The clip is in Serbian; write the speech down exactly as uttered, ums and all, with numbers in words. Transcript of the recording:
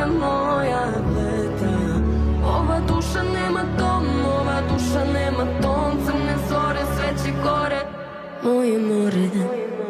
je moja letra. Ova duša nema dom, ova duša nema ton. Crne zore, sve će gore, moje more.